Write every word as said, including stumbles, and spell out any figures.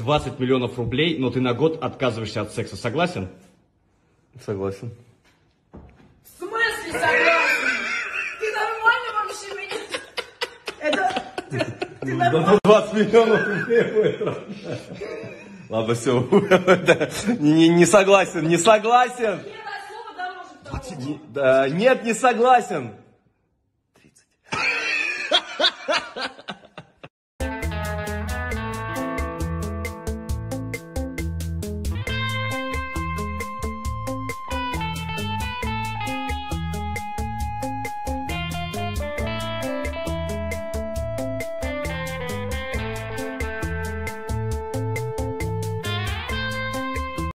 двадцать миллионов рублей, но ты на год отказываешься от секса. Согласен? Согласен. В смысле согласен? Ты нормально вообще меня? Это... Ты, ты нормально? двадцать миллионов рублей будет. Ладно, все. не, не согласен, не согласен. Нет, слово дороже того. Не, да, нет, не согласен.